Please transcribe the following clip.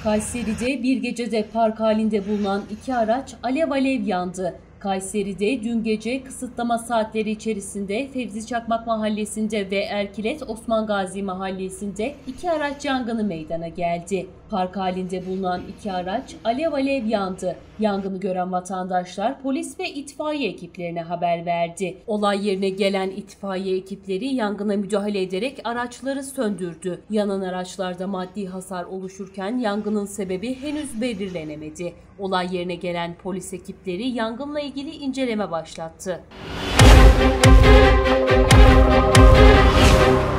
Kayseri'de bir gecede park halinde bulunan iki araç alev yandı. Kayseri'de dün gece kısıtlama saatleri içerisinde Fevzi Çakmak Mahallesi'nde ve Erkilet Osman Gazi Mahallesi'nde iki araç yangını meydana geldi. Park halinde bulunan iki araç alev yandı. Yangını gören vatandaşlar polis ve itfaiye ekiplerine haber verdi. Olay yerine gelen itfaiye ekipleri yangına müdahale ederek araçları söndürdü. Yanan araçlarda maddi hasar oluşurken yangının sebebi henüz belirlenemedi. Olay yerine gelen polis ekipleri yangınla ilgili inceleme başlattı.